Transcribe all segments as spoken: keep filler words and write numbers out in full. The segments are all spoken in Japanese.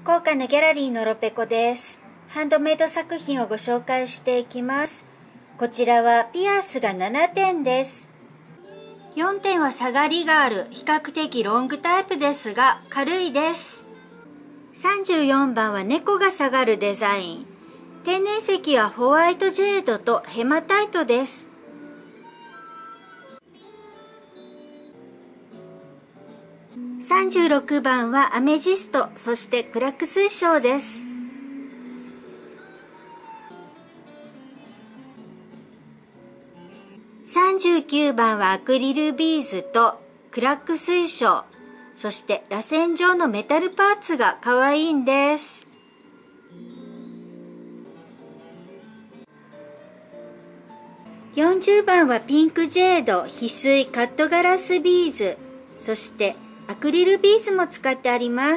高価なギャラリーのロペコです。ハンドメイド作品をご紹介していきます。こちらはピアスがななてんです。よんてんは下がりがある比較的ロングタイプですが軽いです。さんじゅうよんばんは猫が下がるデザイン。天然石はホワイトジェードとヘマタイトです。さんじゅうろくばんはアメジスト、そしてクラック水晶です。さんじゅうきゅうばんはアクリルビーズとクラック水晶、そして螺旋状のメタルパーツが可愛いんです。よんじゅうばんはピンクジェード、翡翠、カットガラスビーズ、そしてアクリルビーズも使ってあります。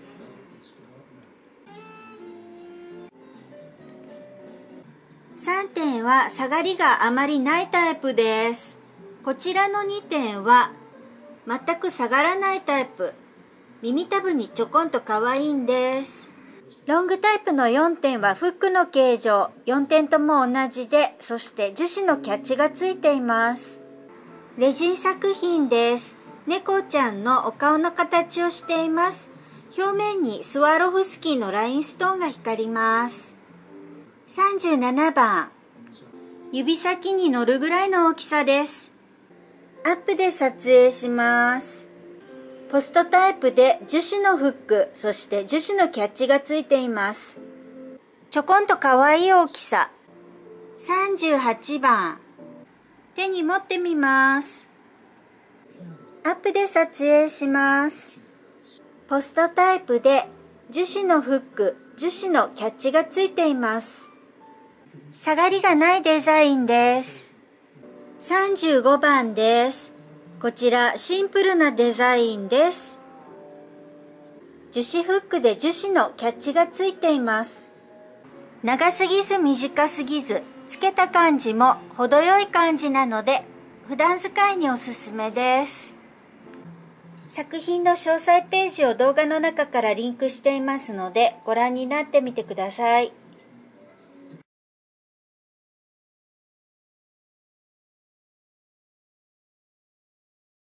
さんてんは下がりがあまりないタイプです。こちらのにてんは全く下がらないタイプ。耳たぶにちょこんと可愛いんです。ロングタイプのよんてんはフックの形状、よんてんとも同じで、そして樹脂のキャッチがついています。レジン作品です。猫ちゃんのお顔の形をしています。表面にスワロフスキーのラインストーンが光ります。さんじゅうななばん、指先に乗るぐらいの大きさです。アップで撮影します。ポストタイプで樹脂のフック、そして樹脂のキャッチがついています。ちょこんと可愛い大きさ。さんじゅうはちばん、手に持ってみます。アップで撮影します。ポストタイプで樹脂のフック、樹脂のキャッチがついています。下がりがないデザインです。さんじゅうごばんです。こちらシンプルなデザインです。樹脂フックで樹脂のキャッチがついています。長すぎず短すぎず、つけた感じも程よい感じなので、普段使いにおすすめです。作品の詳細ページを動画の中からリンクしていますので、ご覧になってみてください。